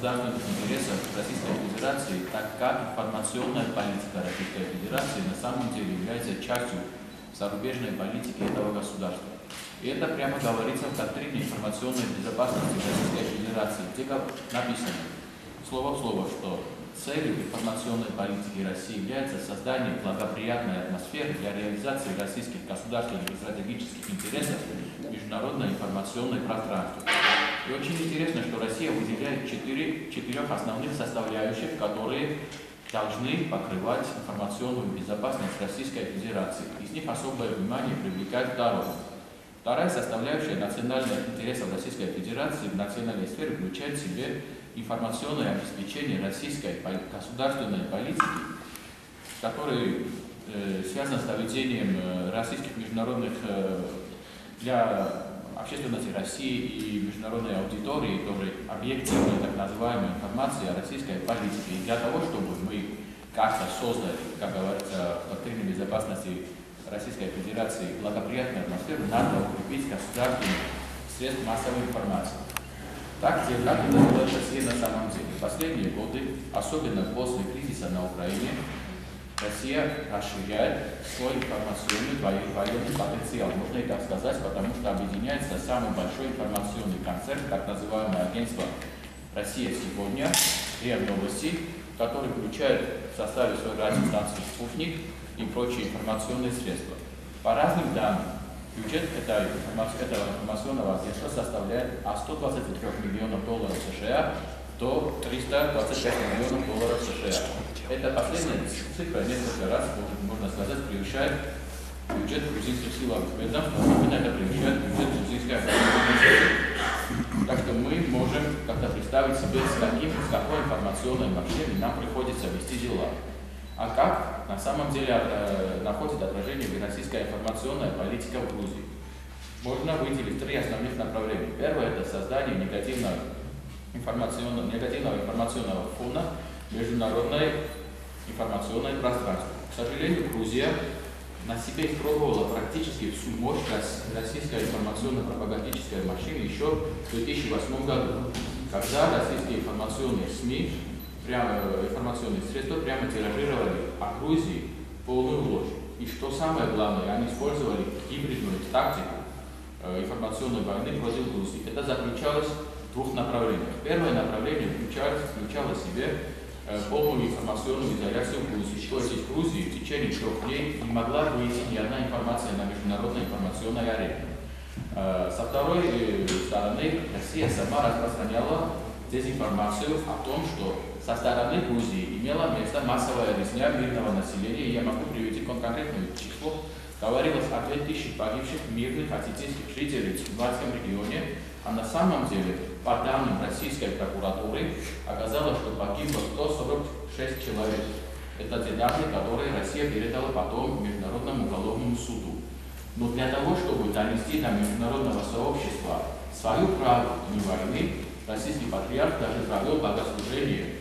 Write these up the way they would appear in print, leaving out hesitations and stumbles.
государственных интересов Российской Федерации, так как информационная политика Российской Федерации на самом деле является частью зарубежной политики этого государства. И это прямо говорится в доктрине информационной безопасности Российской Федерации, где написано слово в слово, что целью информационной политики России является создание благоприятной атмосферы для реализации российских государственных и стратегических интересов в международной информационной пространстве. И очень интересно, что Россия выделяет четырех основных составляющих, которые должны покрывать информационную безопасность Российской Федерации. Из них особое внимание привлекает второе. Вторая составляющая национальных интересов Российской Федерации в национальной сфере включает в себе информационное обеспечение российской государственной политики, который связан с доведением российских международных для общественности России и международной аудитории тоже объективной так называемой информации о российской политике. И для того, чтобы мы как-то создали, как говорится, в доктрине безопасности Российской Федерации благоприятную атмосферу, надо укрепить государственные средства массовой информации. Так это делает Россия на самом деле. В последние годы, особенно после кризиса на Украине, Россия расширяет свой информационный военный потенциал, можно и так сказать, потому что объединяется самый большой информационный концерн, так называемое агентство «Россия сегодня», РИА Новости, который включает в составе своей радиостанции «Спутник» и прочие информационные средства. По разным данным, бюджет этого информационного агентства составляет от 123 миллионов долларов США до 325 миллионов долларов США. Это последняя цифра несколько раз, можно сказать, превышает бюджет грузинских силовых ведомств, но именно это превышает бюджет грузинской организации. Так что мы можем как-то представить себе, с какой информационной машиной нам приходится вести дела. А как на самом деле находит отражение российская информационная политика в Грузии? Можно выделить три основных направления. Первое – это создание негативного информационного фона международной информационной пространства. К сожалению, Грузия на себе испробовала практически всю мощь российской информационно-пропагандической машины еще в 2008 году, когда российские информационные СМИ, информационные средства прямо тиражировали о Грузии полную ложь. И что самое главное, они использовали гибридную тактику информационной войны против Грузии. Это заключалось в двух направлениях. Первое направление включало в себе полную информационную изоляцию Грузии. То есть из Грузии в течение 3 дней не могла выйти ни одна информация на международной информационной арене. Со второй стороны, Россия сама распространяла дезинформацию о том, что со стороны Грузии имела место массовая резня мирного населения. Я могу привести конкретное число. Говорилось о 2000 погибших мирных осетинских жителей в Цюрбанском регионе, а на самом деле, по данным российской прокуратуры, оказалось, что погибло 146 человек. Это те данные, которые Россия передала потом Международному уголовному суду. Но для того, чтобы донести до международного сообщества свою правду не войны, российский патриарх даже провел богослужение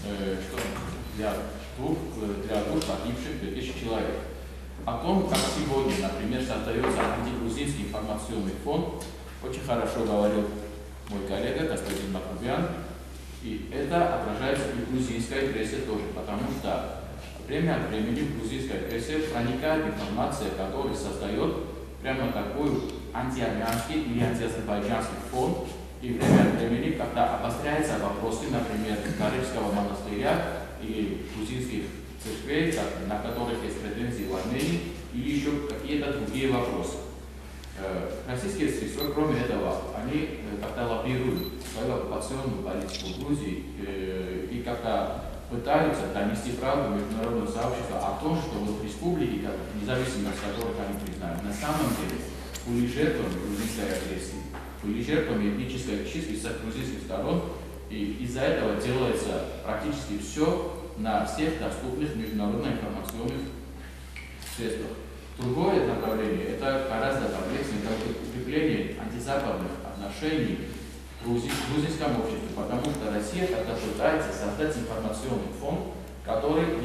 для двух погибших 2000 человек. О том, как сегодня, например, создается антигрузинский информационный фонд, очень хорошо говорил мой коллега, господин Макубян, и это отражается и в грузинской прессе тоже, потому что время от времени в грузинской прессе проникает информация, которая создает прямо такой антиармянский или антиазербайджанский фон, и время от времени, когда обостряются вопросы, например, Карельского монастыря или грузинских церквей, на которых есть претензии в Армении, или еще какие-то другие вопросы. Российские средства, кроме этого, они как-то лоббируют свою оккупационную политику в Грузии и как-то пытаются донести правду международного сообщества о том, что вот республики, независимость которых они признают, на самом деле были жертвами грузинской агрессии, были жертвами этнической чистки с грузинских сторон, и из-за этого делается практически все на всех доступных международных информационных средствах. Другое направление – это гораздо комплексное, это укрепление антизападных отношений в грузинском обществе, потому что Россия как-то пытается создать информационный фон, который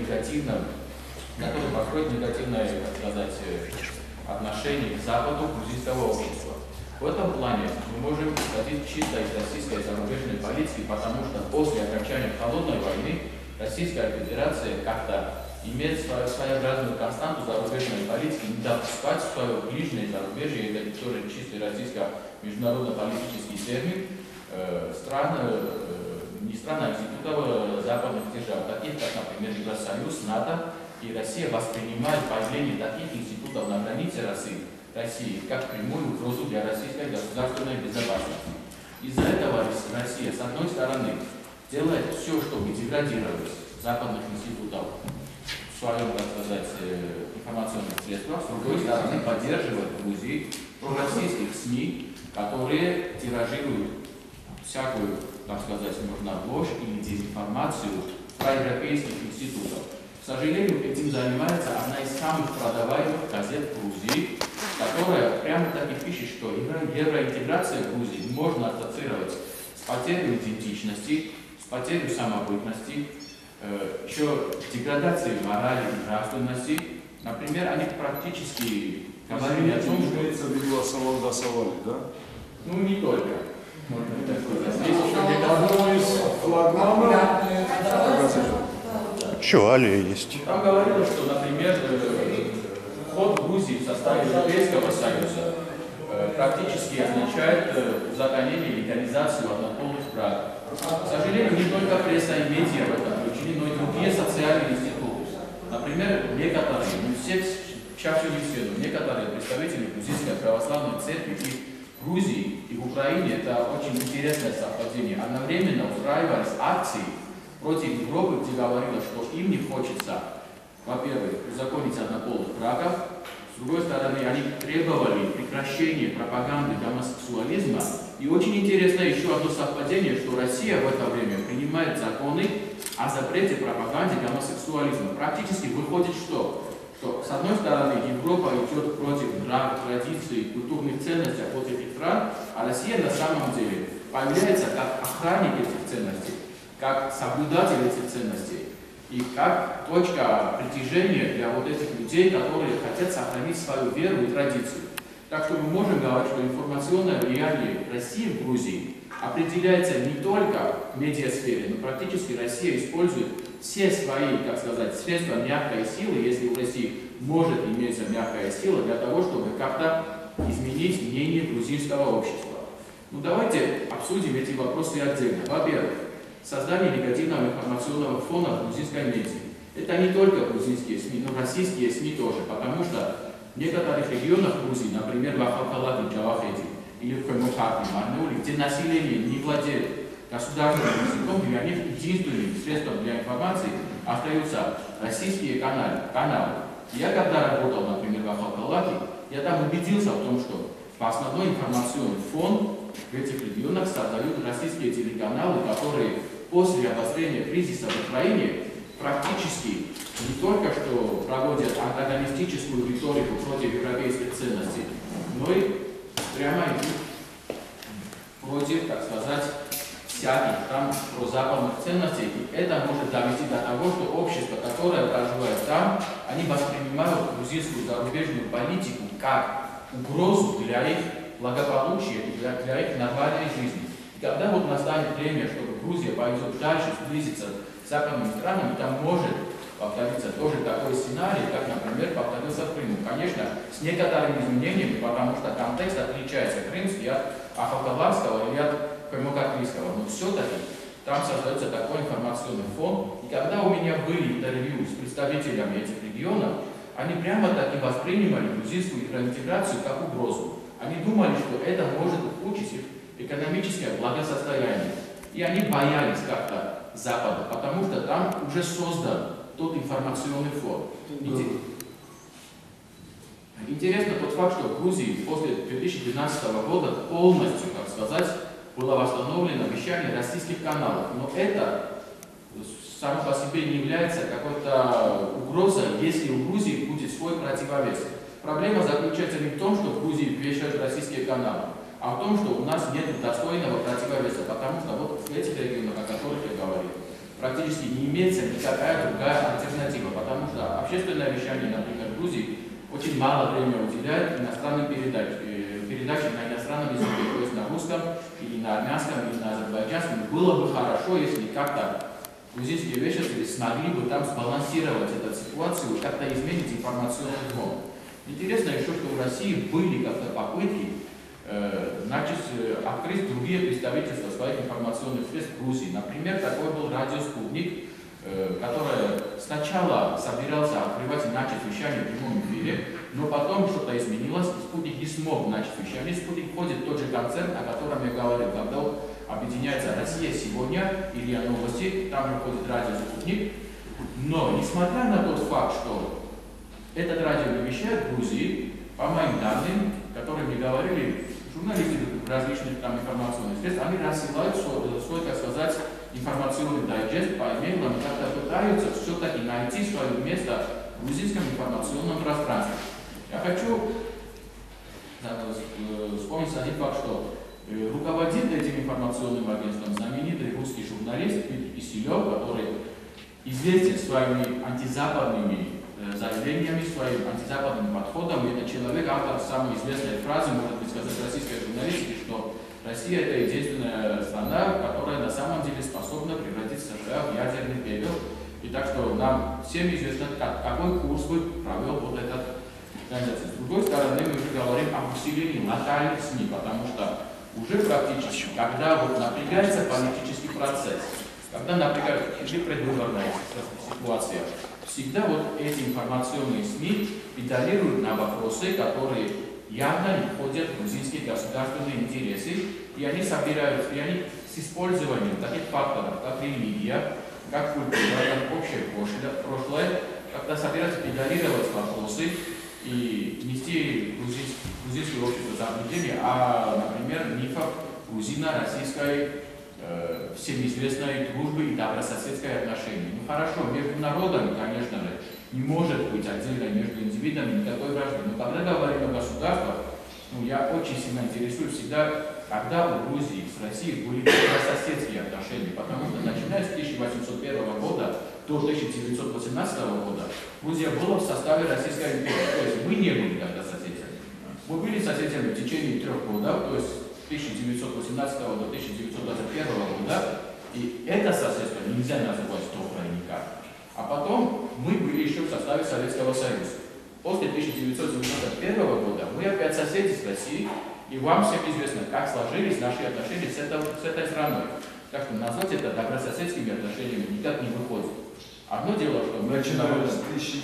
построит негативное, так сказать, отношение к Западу грузинского общества. В этом плане мы можем исходить чисто из российской зарубежной политики политики, потому что после окончания холодной войны Российская Федерация как-то имеет своеобразную константу зарубежной политики, не допускать в свое ближнее зарубежье, это тоже чисто российско-международно-политический термин, не стран, а институтов западных держав, таких как, например, Евросоюз, НАТО, и Россия воспринимает появление таких институтов на границе России как прямую угрозу для российской государственной безопасности. Из-за этого Россия, с одной стороны, делает все, чтобы деградировать западных институтов в своем, так сказать, информационных средствах, с другой стороны, поддерживает в Грузии пророссийских СМИ, которые тиражируют всякую, так сказать, можно ложь или дезинформацию проевропейских институтов. К сожалению, этим занимается одна из самых продаваемых газет в Грузии, которая прямо так и пишет, что евроинтеграция в Грузии можно ассоциировать с потерей идентичности, с потерей самобытности, еще деградацией морали и нравственности. Например, они практически говорили о том, что... Имеется в виду голосовали, да? Ну, не только. Еще Алия есть. Там говорилось, что, например, вход в Грузии в составе Европейского Союза практически означает узаконение и легализацию однополых браков. К сожалению, не только пресса и медиа в этом включены, но и другие социальные институты. Например, некоторые, не все, чаще не все, но некоторые представители Грузинской православной церкви и в Грузии, и в Украине, это очень интересное совпадение, одновременно устраивались акции против Европы, где говорилось, что им не хочется, во-первых, узаконить однополых браков, с другой стороны, они требовали прекращения пропаганды гомосексуализма. И очень интересно еще одно совпадение, что Россия в это время принимает законы о запрете пропаганды гомосексуализма. Практически выходит что? Что, с одной стороны, Европа идет против нравов, традиций, культурных ценностей от этих стран, а Россия на самом деле появляется как охранник этих ценностей, как соблюдатель этих ценностей и как точка притяжения для вот этих людей, которые хотят сохранить свою веру и традицию. Так что мы можем говорить, что информационное влияние России в Грузии определяется не только в медиасфере, но практически Россия использует все свои, как сказать, средства мягкой силы, если у России может иметься мягкая сила, для того, чтобы как-то изменить мнение грузинского общества. Ну давайте обсудим эти вопросы отдельно. Во-первых, создание негативного информационного фона в грузинской медиа. Это не только грузинские СМИ, но российские СМИ тоже, потому что в некоторых регионах Грузии, например, в Ахалкалаке, Джавахеде или в Хаймухаке, Марнуле, где население не владеет государственным языком, для них единственным средством для информации остаются российские каналы. Я когда работал, например, в Ахалкалаке, я там убедился в том, что основной информационный фон в этих регионах создают российские телеканалы, которые после обострения кризиса в Украине практически не только что проводят антагонистическую риторику против европейских ценностей, но и прямо идут против, так сказать, всяких там прозападных ценностей. И это может довести до того, что общество, которое проживает там, они воспринимают грузинскую зарубежную политику как угрозу для их благополучия и для их нормальной жизни. И когда вот настанет время, чтобы Грузия пойдет дальше, сблизиться с западными странами, там может повториться тоже такой сценарий, как, например, повторился в Крыму. Конечно, с некоторыми изменениями, потому что контекст отличается крымский от Ахалкалакского или от Хаймукакского, но все-таки там создается такой информационный фон. И когда у меня были интервью с представителями этих регионов, они прямо так и воспринимали грузинскую интеграцию как угрозу. Они думали, что это может ухудшить их экономическое благосостояние. И они боялись как-то Запада, потому что там уже создан тот информационный фон. Интересно тот факт, что в Грузии после 2012 года полностью, как сказать, было восстановлено вещание российских каналов. Но это само по себе не является какой-то угрозой, если у Грузии будет свой противовес. Проблема заключается не в том, что в Грузии вещают российские каналы, а в том, что у нас нет достойного противовеса, потому что вот в этих регионах, о которых я говорил, практически не имеется никакая другая альтернатива, потому что общественное вещание, например, в Грузии очень мало времени уделяет иностранным передачам на иностранном языке, то есть на русском, или на армянском, или на азербайджанском, было бы хорошо, если как-то грузинские вещи смогли бы там сбалансировать эту ситуацию, как-то изменить информационный фон. Интересно еще, что в России были как-то попытки открыть другие представительства своих информационных средств в Грузии. Например, такой был радио «Спутник», который сначала собирался открывать и начать вещание в прямом эфире, но потом что-то изменилось, и «Спутник» не смог начать вещание. «Спутник» входит в тот же концерт, о котором я говорил, когда объединяется «Россия сегодня» и РИА Новости, там же входит радио «Спутник». Но, несмотря на тот факт, что этот радио не вещает в Грузии, по моим данным, которые мне говорили журналисты различных там информационных средств, они рассылают свой, так сказать, информационный дайджест по имейлам, как-то пытаются все-таки найти свое место в грузинском информационном пространстве. Я хочу вспомнить один факт, что руководит этим информационным агентством знаменитый русский журналист Дмитрий Киселев, который известен своими антизападными заявлениями, своим антизападным подходом. И это человек, автор самой известной фразы, может быть, сказать, российской журналистики, что Россия – это единственная страна, которая на самом деле способна превратить США в ядерный пепел. И так что нам всем известно, какой курс бы провел вот этот организация. С другой стороны, мы уже говорим об усилении локальных СМИ, потому что уже практически, когда вот напрягается политический процесс, когда напрягается предвыборная ситуация, всегда вот эти информационные СМИ педалируют на вопросы, которые явно не входят в грузинские государственные интересы, и они собирают, и они с использованием таких факторов, как религия, как культура, как общее прошлое, когда собираются педалировать вопросы и нести грузинское общество заблуждение, например, мифов грузино-российской всем известной дружбы и добрососедской отношения. Ну хорошо, между народами, конечно же, не может быть отдельно между индивидами никакой вражды. Но когда говорим о государствах, я очень сильно интересуюсь всегда, когда у Грузии с Россией были добрососедские отношения, потому что начиная с 1801 года до 1918 года Грузия была в составе Российской империи. То есть мы не были тогда соседями. Мы были соседями в течение 3 годов, то есть 1918 до 1921 года, и это соседство нельзя называть доброе никак. А потом мы были еще в составе Советского Союза. После 1991 года мы опять соседи с Россией, и вам всем известно, как сложились наши отношения с этой страной. Так что назвать это добрососедскими отношениями никак не выходит. Одно дело, что мы начинаем с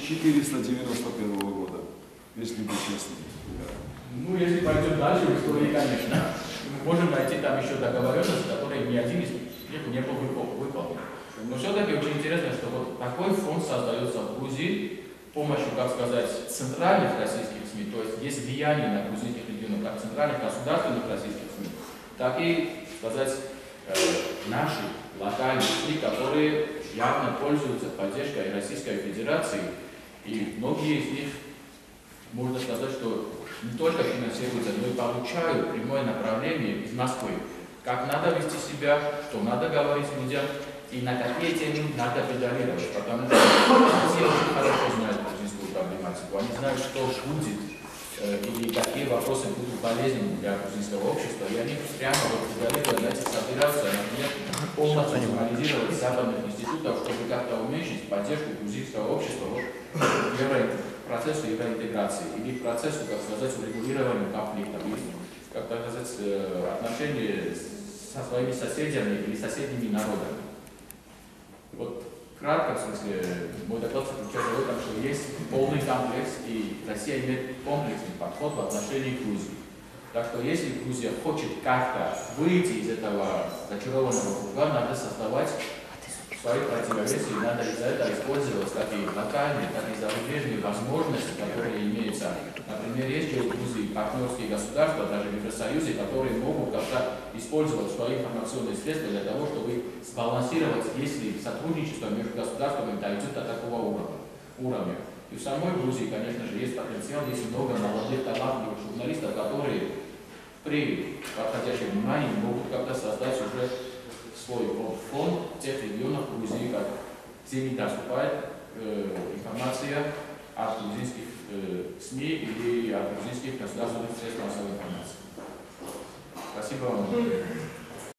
1491 года, если быть честным. Если пойдем дальше в истории, конечно, мы можем найти там еще договоренности, которые ни один из них не был выполнен. Но все-таки очень интересно, что вот такой фонд создается в Грузии с помощью, как сказать, центральных российских СМИ, то есть есть влияние на грузинских регионов, как центральных государственных российских СМИ, так и, сказать, наши локальные СМИ, которые явно пользуются поддержкой Российской Федерации, и многие из них, можно сказать, что не только финансируются, но и получают прямое направление из Москвы. Как надо вести себя, что надо говорить людям, и на какие темы надо педалировать, потому что все очень хорошо знают грузинскую проблематику, они знают, что будет, или какие вопросы будут полезны для грузинского общества, и они прямо вот педалируют, собираются, например, полностью анализировать западных институтов, чтобы как-то уменьшить поддержку грузинского общества к процессу евроинтеграции или к процессу, как сказать, урегулирования конфликтов, как сказать, отношения со своими соседями или соседними народами. Вот кратко, в смысле, мой доклад заключается в том, что есть полный комплекс, и Россия имеет комплексный подход в отношении Грузии. Так что если Грузия хочет как-то выйти из этого зачарованного круга, надо создавать свои противоречия, надо из-за этого использовать как и локальные, так и зарубежные возможности, которые имеются. Например, есть же в Грузии партнерские государства, даже в Евросоюзе, которые могут как-то использовать свои информационные средства для того, чтобы сбалансировать, если сотрудничество между государствами дойдет до такого уровня. И в самой Грузии, конечно же, есть потенциал, есть много молодых талантливых журналистов, которые при подходящем внимании могут как-то создать уже свой фонд в тех регионах Грузии, где не доступает информация от грузинских СМИ или от грузинских государственных средств массовой информации. Спасибо вам.